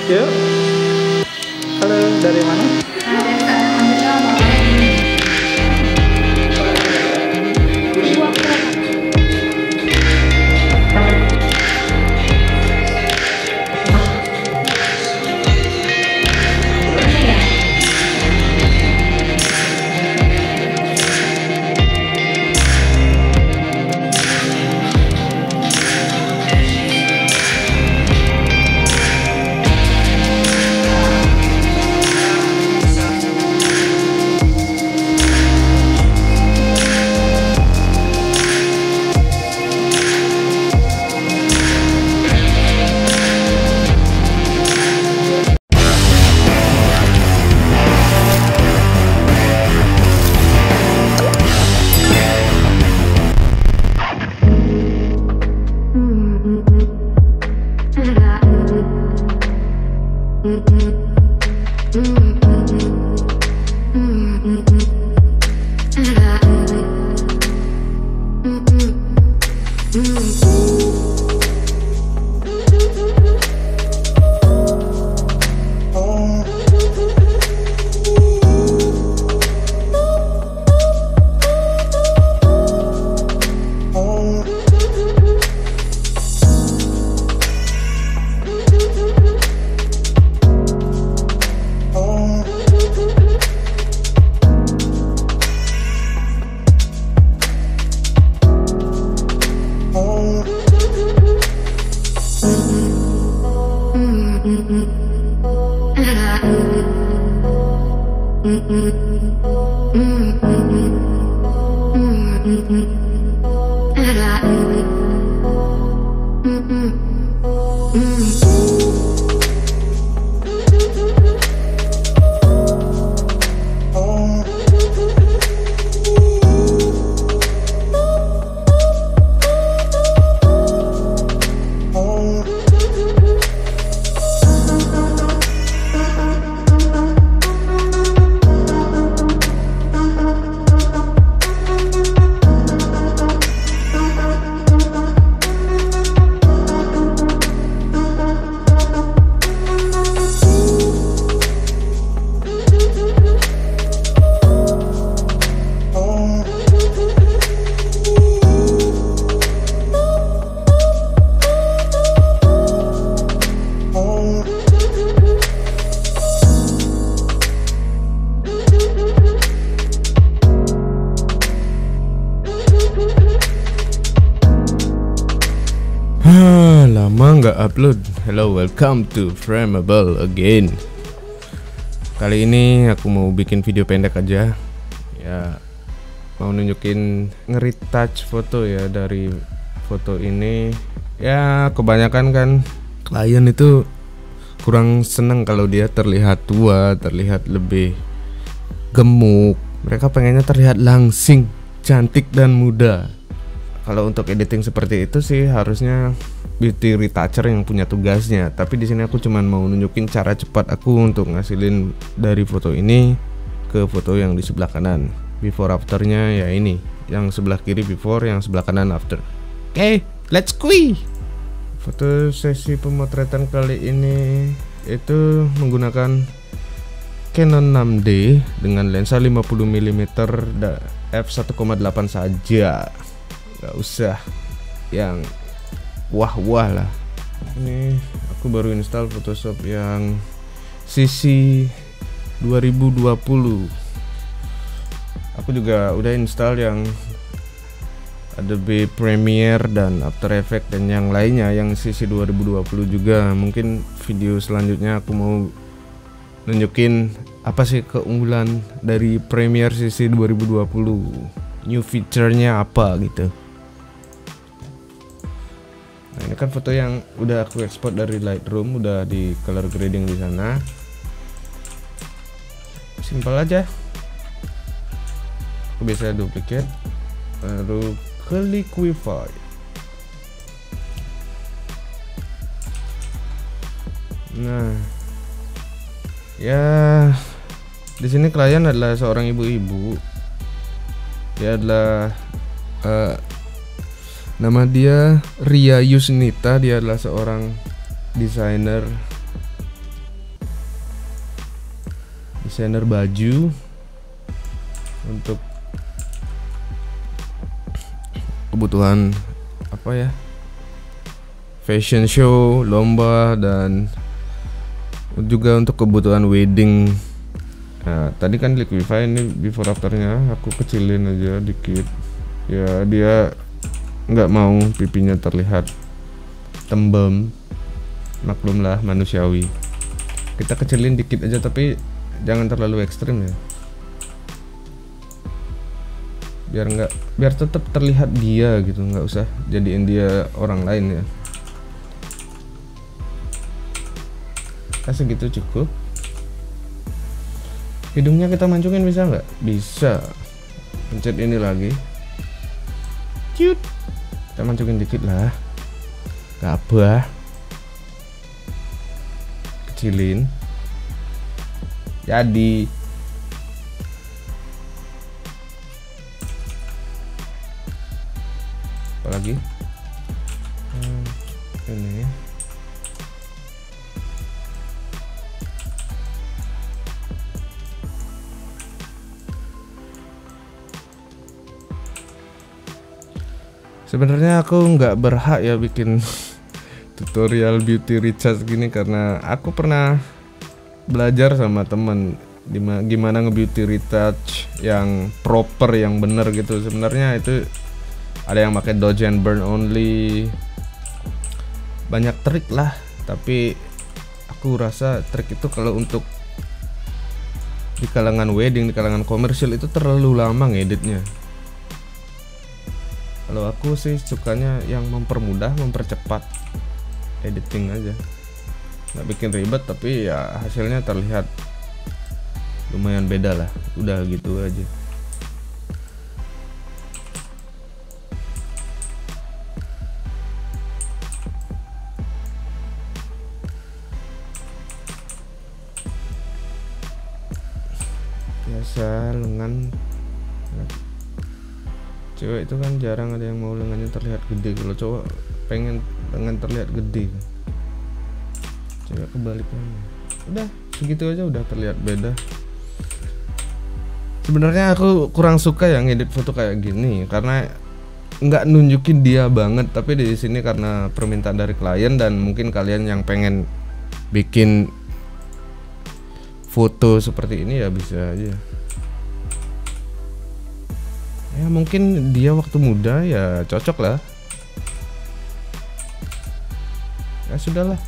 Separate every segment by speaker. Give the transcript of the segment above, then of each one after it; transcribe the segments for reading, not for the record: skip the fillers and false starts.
Speaker 1: Yuk. Halo, dari mana?
Speaker 2: Lama nggak upload. Hello, welcome to Frameable again. Kali ini aku mau bikin video pendek aja. Ya, mau nunjukin nge-retouch foto ya dari foto ini. Ya, kebanyakan kan klien itu kurang seneng kalau dia terlihat tua, terlihat lebih gemuk. Mereka pengennya terlihat langsing, cantik dan muda. Kalau untuk editing seperti itu sih harusnya beauty retoucher yang punya tugasnya. Tapi di sini aku cuman mau nunjukin cara cepat aku untuk ngasilin dari foto ini ke foto yang di sebelah kanan. Before afternya ya ini, yang sebelah kiri before, yang sebelah kanan after. Oke, let's go. Foto sesi pemotretan kali ini itu menggunakan Canon 6D dengan lensa 50mm f1.8 saja. Gak usah yang wah-wah lah. Ini aku baru install Photoshop yang CC 2020. Aku juga udah install yang Adobe Premiere dan After Effects dan yang lainnya yang CC 2020 juga. Mungkin video selanjutnya aku mau nunjukin apa sih keunggulan dari Premiere CC 2020, new feature-nya apa gitu. Nah, ini kan foto yang udah aku export dari Lightroom, udah di color grading di sana. Simpel aja. Aku bisa duplicate, baru ke liquify. Nah, ya di sini klien adalah seorang ibu-ibu. Dia adalah nama dia Ria Yusnita. Dia adalah seorang desainer desainer baju untuk kebutuhan apa ya, fashion show, lomba, dan juga untuk kebutuhan wedding. Nah, tadi kan Liquify, ini before afternya aku kecilin aja dikit ya, dia nggak mau pipinya terlihat tembem, maklumlah manusiawi, kita kecilin dikit aja tapi jangan terlalu ekstrim ya, biar tetap terlihat dia gitu, nggak usah jadiin dia orang lain ya. Kasih gitu cukup. Hidungnya kita mancungin bisa nggak? Bisa. Pencet ini lagi. Cute. Kita mancungin dikit lah. Gabah. Kecilin. Jadi. Apalagi? Ini. Sebenarnya aku nggak berhak ya bikin tutorial beauty recharge gini, karena aku pernah belajar sama temen gimana nge-beauty retouch yang proper, yang bener gitu. Sebenarnya itu ada yang pakai dodge and burn only, banyak trik lah, tapi aku rasa trik itu kalau untuk di kalangan wedding, di kalangan komersial itu terlalu lama ngeditnya. Kalau aku sih sukanya yang mempermudah, mempercepat editing aja, nggak bikin ribet tapi ya hasilnya terlihat lumayan beda lah, udah gitu aja. Biasa lengan, cewek itu kan jarang ada yang mau lengannya terlihat gede. Kalau cowok pengen lengan terlihat gede, cewek kebalikannya. Udah segitu aja udah terlihat beda. Sebenarnya aku kurang suka yang ngedit foto kayak gini karena nggak nunjukin dia banget, tapi di sini karena permintaan dari klien dan mungkin kalian yang pengen bikin foto seperti ini ya bisa aja. Ya mungkin dia waktu muda ya cocok lah. Ya sudahlah.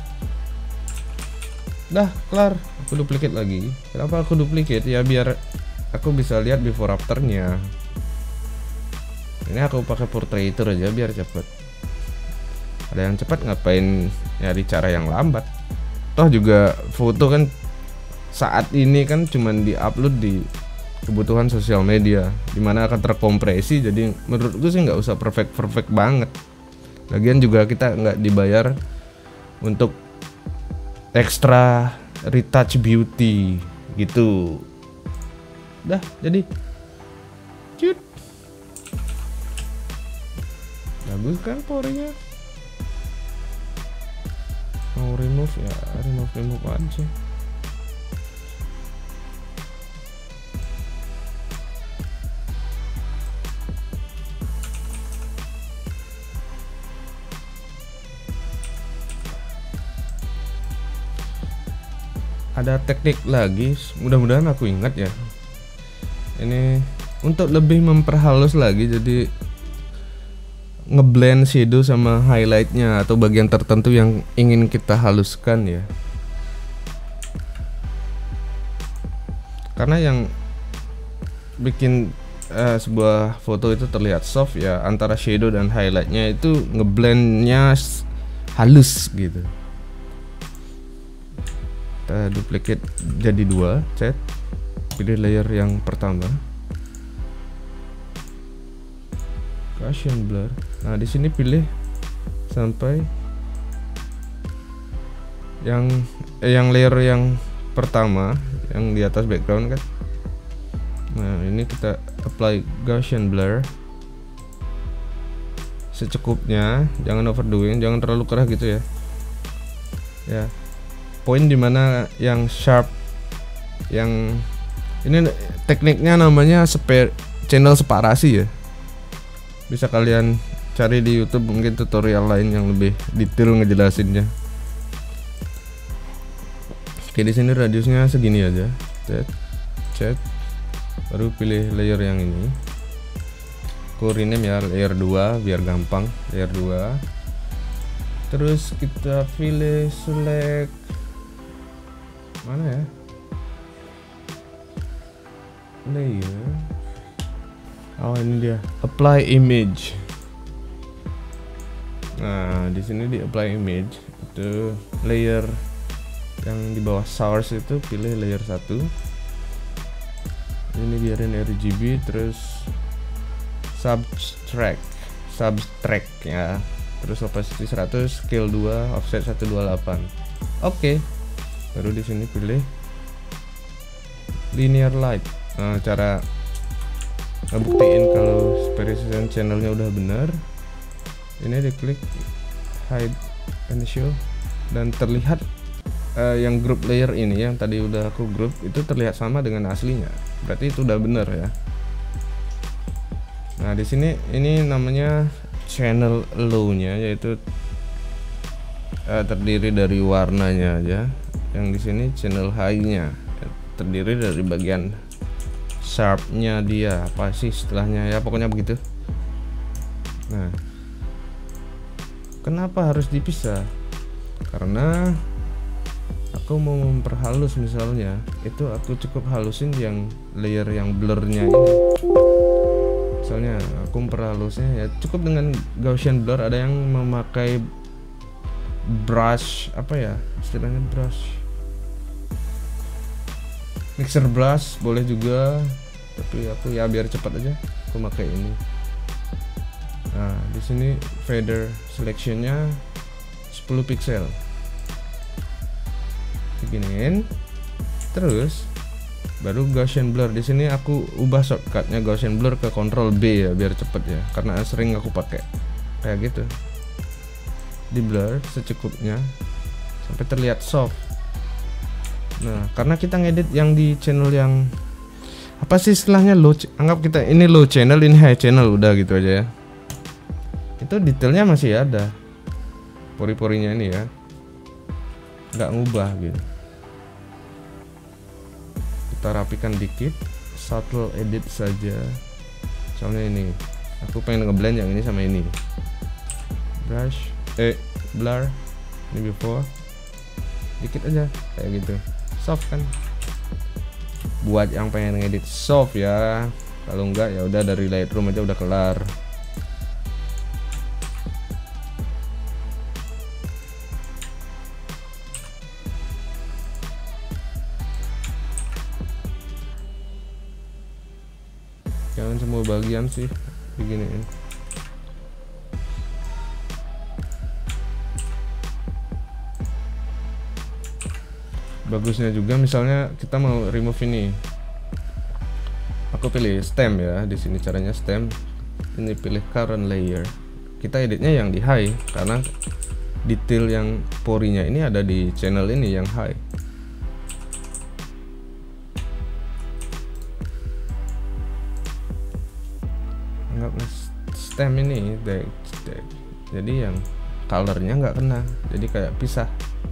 Speaker 2: Dah kelar. Aku duplicate lagi. Kenapa aku duplicate? Ya biar aku bisa lihat before afternya. Ini aku pakai portraitor aja biar cepet. Ada yang cepat ngapain nyari cara yang lambat? Toh juga foto kan saat ini kan cuman di-upload di kebutuhan sosial media, dimana akan terkompresi. Jadi menurutku sih nggak usah perfect banget. Lagian juga kita nggak dibayar untuk extra retouch beauty gitu. Dah jadi cute, bagus kan porinya. Mau remove ya remove aja. Ada teknik lagi, mudah-mudahan aku ingat ya. Ini untuk lebih memperhalus lagi, jadi ngeblend shadow sama highlightnya atau bagian tertentu yang ingin kita haluskan ya. Karena yang bikin sebuah foto itu terlihat soft ya, antara shadow dan highlightnya itu ngeblendnya halus gitu. Kita duplicate jadi 2, set, pilih layer yang pertama, Gaussian blur. Nah di sini pilih sampai yang layer yang pertama yang di atas background kan. Nah ini kita apply Gaussian blur secukupnya, jangan overdoing, jangan terlalu kerah gitu ya. Ya, poin dimana yang sharp Yang ini tekniknya namanya channel separasi ya. Bisa kalian cari di YouTube, mungkin tutorial lain yang lebih detail ngejelasinnya. Oke, di sini radiusnya segini aja. Chat. Baru pilih layer yang ini. Aku rename ya layer 2 biar gampang, layer 2. Terus kita pilih select mana ya? Layer. Oh, ini dia. Apply image. Nah, di sini di apply image itu layer yang di bawah source itu pilih layer 1. Ini biarin RGB, terus subtract ya. Terus opacity 100, scale 2, offset 128. Oke. Baru di sini pilih linear light. Nah, cara ngebuktiin kalau precision channelnya udah benar, ini diklik hide and show, dan terlihat yang group layer ini yang tadi udah aku group itu terlihat sama dengan aslinya. Berarti itu udah benar ya. Nah, di sini ini namanya channel low-nya, yaitu terdiri dari warnanya aja. Yang di sini channel high-nya terdiri dari bagian sharp-nya dia, apa sih istilahnya ya, pokoknya begitu. Nah, kenapa harus dipisah? Karena aku mau memperhalus, misalnya itu aku cukup halusin yang layer yang blurnya ini. Misalnya aku memperhalusnya ya cukup dengan Gaussian blur. Ada yang memakai brush, apa ya istilahnya, brush mixer brush boleh juga, tapi aku ya biar cepat aja aku pakai ini. Nah, di sini fader selectionnya 10 pixel. Beginiin, terus baru Gaussian blur. Di sini aku ubah shortcutnya Gaussian blur ke Ctrl B ya biar cepet ya, karena sering aku pakai kayak gitu. Di blur secukupnya sampai terlihat soft. Nah, karena kita ngedit yang di channel yang apa sih istilahnya, low, anggap kita ini low channel, ini high channel, udah gitu aja ya. Itu detailnya masih ada, pori-porinya ini ya, nggak ngubah gitu. Kita rapikan dikit, subtle edit saja. Soalnya ini aku pengen ngeblend yang ini sama ini. Brush, blur, ini before, dikit aja kayak gitu, soft kan. Buat yang pengen ngedit soft ya, kalau enggak ya udah dari Lightroom aja udah kelar. Jangan semua bagian sih beginiin. Bagusnya juga misalnya kita mau remove ini, aku pilih stem ya. Di sini caranya stem, ini pilih current layer. Kita editnya yang di high karena detail yang porinya ini ada di channel ini yang high. Anggapnya stem ini jadi yang colornya nggak kena, jadi kayak pisah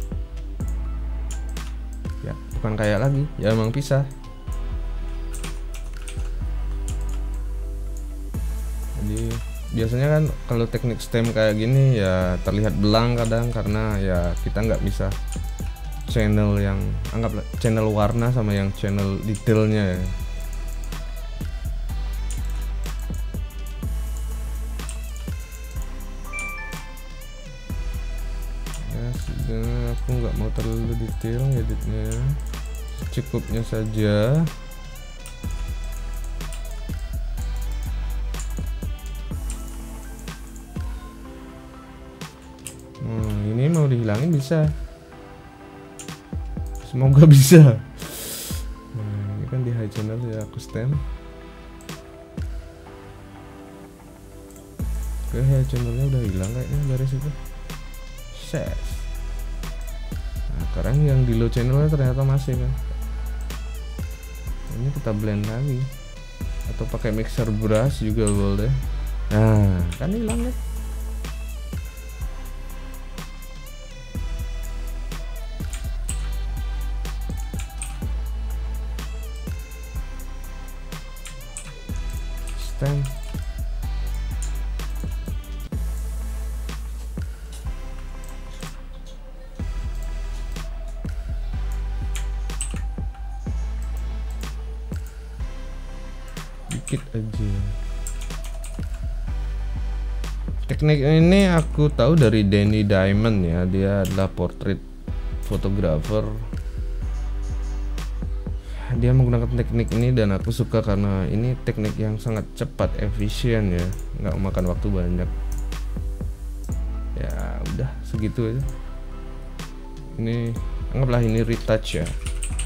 Speaker 2: ya, bukan kayak lagi ya, emang pisah. Jadi biasanya kan kalau teknik stem kayak gini ya terlihat belang kadang, karena ya kita nggak bisa channel yang anggaplah channel warna sama yang channel detailnya ya. Aku nggak mau terlalu detail editnya, cukupnya saja. Ini mau dihilangin bisa, semoga bisa. Nah, ini kan di high channel ya, aku stem. Oke, high channelnya udah hilang kayaknya dari situ. Set. Sekarang yang di low channelnya ternyata masih kan. Ini kita blend lagi, atau pakai mixer brush juga boleh. Nah, kan hilang kan. Stand. Dikit aja. Teknik ini aku tahu dari Danny Diamond ya, dia adalah portrait photographer. Dia menggunakan teknik ini dan aku suka karena ini teknik yang sangat cepat, efisien ya, nggak makan waktu banyak. Ya udah segitu aja. Ini anggaplah ini retouch ya.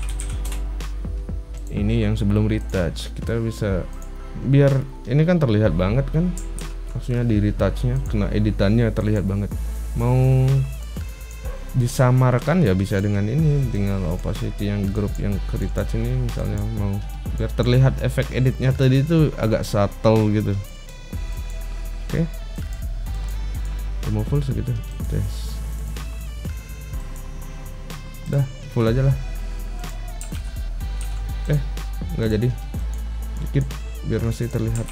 Speaker 2: Ini yang sebelum retouch, kita bisa biar ini kan terlihat banget kan, maksudnya di retouchnya kena editannya terlihat banget. Mau disamarkan ya bisa dengan ini, tinggal opacity yang grup yang ke retouch ini misalnya, mau biar terlihat efek editnya tadi itu agak subtle gitu. Oke, mau full segitu, tes. Dah full aja lah. Nggak jadi, dikit biar masih terlihat.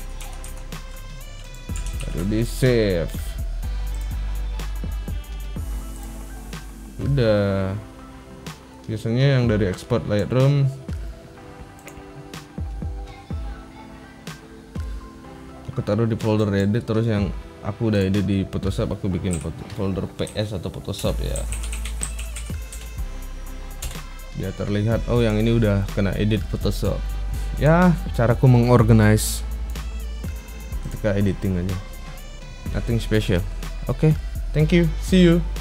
Speaker 2: Baru di save. Udah. Biasanya yang dari export Lightroom aku taruh di folder edit, terus yang aku udah edit di Photoshop aku bikin folder PS atau Photoshop ya, biar terlihat oh yang ini udah kena edit Photoshop. Ya caraku mengorganize ketika editing aja, nothing special. Oke, thank you, see you.